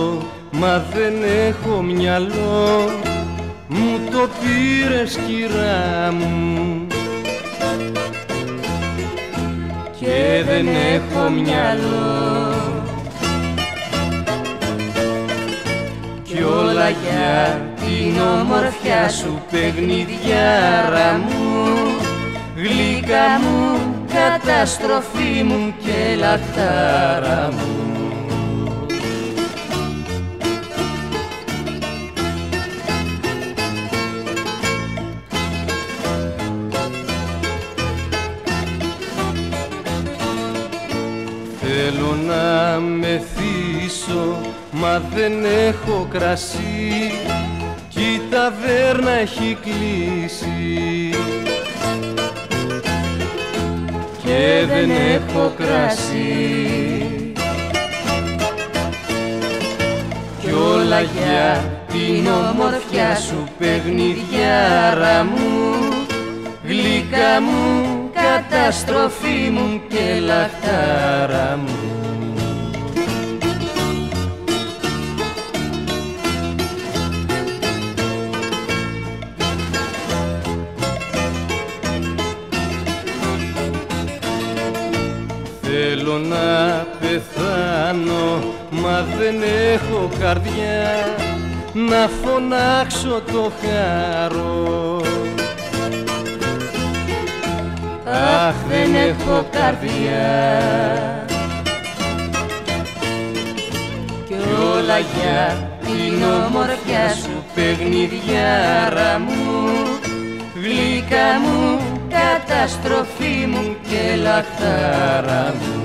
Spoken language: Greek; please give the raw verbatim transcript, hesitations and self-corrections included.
πίσω, μα δεν έχω μυαλό, μου το πήρες κυρά μου. Και δεν έχω μυαλό, κι όλα για την ομορφιά σου παιχνιδιάρα μου, γλυκά μου, καταστροφή μου και λαχτάρα μου. Θέλω να μεθύσω, μα δεν έχω κρασί, κι η ταβέρνα έχει κλείσει. Και δεν έχω κρασί, κι όλα για την ομορφιά σου παιχνιδιάρα μου, γλυκά μου, καταστροφή μου και λαχτάρα μου. Θέλω να πεθάνω, μα δεν έχω καρδιά, να φωνάξω το χάρο. Αχ, δεν έχω καρδιά, κι όλα για την ομορφιά σου παιχνιδιάρα μου, γλυκά μου, καταστροφή μου και λαχτάρα μου.